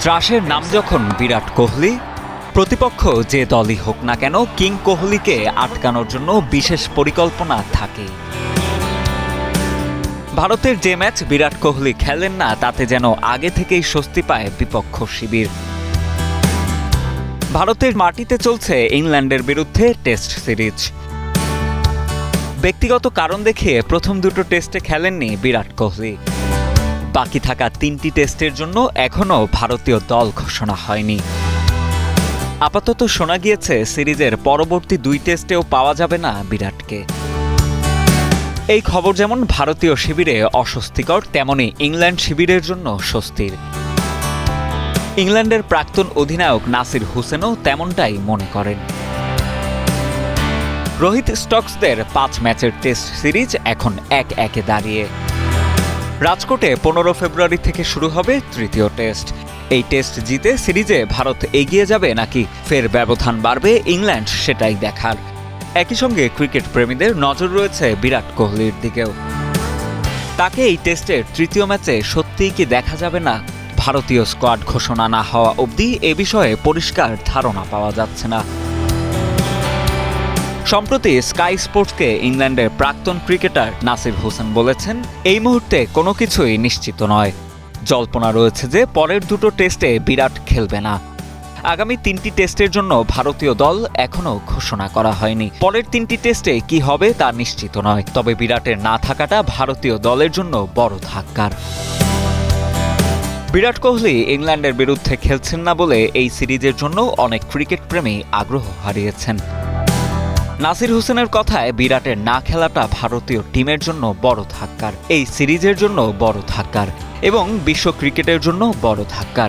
ত্রাসের নাম যখন বিরাট কোহলি, প্রতিপক্ষ যে দলই হোক না কেন কিং কোহলিকে আটকানোর জন্য বিশেষ পরিকল্পনা থাকে। ভারতের যে ম্যাচ বিরাট কোহলি খেলেন না তাতে যেন আগে থেকেই স্বস্তি পায় বিপক্ষ শিবির। ভারতের মাটিতে চলছে ইংল্যান্ডের বিরুদ্ধে টেস্ট সিরিজ। ব্যক্তিগত কারণ দেখিয়ে প্রথম দুটো টেস্টে খেলেননি বিরাট কোহলি। বাকি থাকা 3টি টেস্টের জন্য এখনও ভারতীয় দল ঘোষণা হয়নি। আপাতত শোনা গিয়েছে সিরিজের পরবর্তী 2 টেস্টেও পাওয়া যাবে না বিরাটকে। এই খবর যেমন ভারতীয় শিবিরে অস্বস্তিকর, তেমনি ইংল্যান্ড শিবিরের জন্য স্বস্তির। ইংল্যান্ডের প্রাক্তন অধিনায়ক নাসির হুসেনও তেমনটাই মনে করেন। রোহিত স্টকসদের 5 ম্যাচের টেস্ট সিরিজ এখন 1-1-এ দাঁড়িয়ে। রাজকোটে 15 ফেব্রুয়ারি থেকে শুরু হবে তৃতীয় টেস্ট। এই টেস্ট জিতে সিরিজে ভারত এগিয়ে যাবে নাকি ফের ব্যবধান বাড়বে ইংল্যান্ড, সেটাই দেখার। একই সঙ্গে ক্রিকেট প্রেমীদের নজর রয়েছে বিরাট কোহলির দিকেও। তাকে এই টেস্টের তৃতীয় ম্যাচে সত্যিই কি দেখা যাবে না? ভারতীয় স্কোয়াড ঘোষণা না হওয়া অবধি এ বিষয়ে পরিষ্কার ধারণা পাওয়া যাচ্ছে না। সম্প্রতি স্কাই স্পোর্টসকে ইংল্যান্ডের প্রাক্তন ক্রিকেটার নাসির হোসেন বলেছেন, এই মুহূর্তে কোনো কিছুই নিশ্চিত নয়। জল্পনা রয়েছে যে পরের দুটো টেস্টে বিরাট খেলবে না। আগামী 3টি টেস্টের জন্য ভারতীয় দল এখনও ঘোষণা করা হয়নি। পরের 3টি টেস্টে কি হবে তা নিশ্চিত নয়। তবে বিরাটের না থাকাটা ভারতীয় দলের জন্য বড় ধাক্কার। বিরাট কোহলি ইংল্যান্ডের বিরুদ্ধে খেলছেন না বলে এই সিরিজের জন্য অনেক ক্রিকেট প্রেমী আগ্রহ হারিয়েছেন। নাসির হোসেনের কথায় বিরাটের না খেলাটা ভারতীয় টিমের জন্য বড় ধাক্কার, এই সিরিজের জন্য বড় ধাক্কার এবং বিশ্ব ক্রিকেটের জন্য বড় ধাক্কার।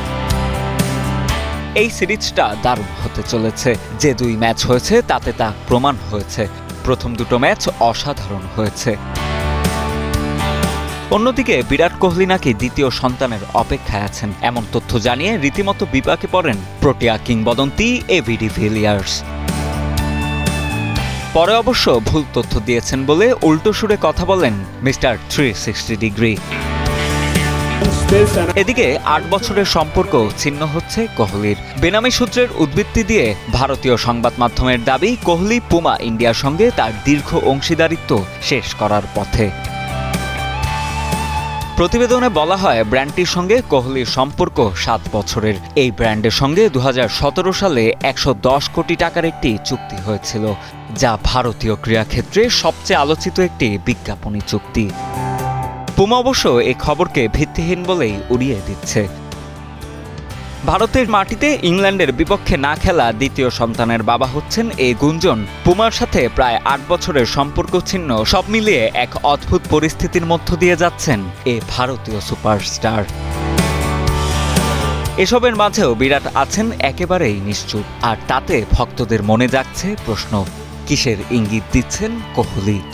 এই সিরিজটা দারুণ হতে চলেছে। যে 2 ম্যাচ হয়েছে তাতে তা প্রমাণ হয়েছে। প্রথম দুটো ম্যাচ অসাধারণ হয়েছে। অন্যদিকে বিরাট কোহলি নাকি দ্বিতীয় সন্তানের অপেক্ষায় আছেন, এমন তথ্য জানিয়ে রীতিমতো বিপাকে পড়েন প্রোটিয়া কিংবদন্তি এবি ডিভিলিয়ার্স। পরে অবশ্য ভুল তথ্য দিয়েছেন বলে উল্টো সুরে কথা বলেন মিস্টার 360 ডিগ্রি। এদিকে 8 বছরের সম্পর্ক ছিন্ন হচ্ছে কোহলির। বেনামি সূত্রের উদ্ধৃতি দিয়ে ভারতীয় সংবাদ মাধ্যমের দাবি, কোহলি পুমা ইন্ডিয়ার সঙ্গে তার দীর্ঘ অংশীদারিত্ব শেষ করার পথে। প্রতিবেদনে বলা হয়, ব্র্যান্ডটির সঙ্গে কোহলির সম্পর্ক 7 বছরের। এই ব্র্যান্ডের সঙ্গে 2017 সালে 110 কোটি টাকার একটি চুক্তি হয়েছিল, যা ভারতীয় ক্রীড়াক্ষেত্রে সবচেয়ে আলোচিত একটি বিজ্ঞাপনী চুক্তি। পুমা অবশ্য এই খবরকে ভিত্তিহীন বলেই উড়িয়ে দিচ্ছে। ভারতের মাটিতে ইংল্যান্ডের বিপক্ষে না খেলা দ্বিতীয় সন্তানের বাবা হচ্ছেন এই গুঞ্জন। পুমার সাথে প্রায় 8 বছরের সম্পর্ক ছিন্ন। সব মিলিয়ে এক অদ্ভুত পরিস্থিতির মধ্য দিয়ে যাচ্ছেন এই ভারতীয় সুপারস্টার। এসবের মাঝেও বিরাট আছেন একেবারেই নিশ্চুপ, আর তাতে ভক্তদের মনে জাগছে প্রশ্ন, কিসের ইঙ্গিত দিচ্ছেন কোহলি?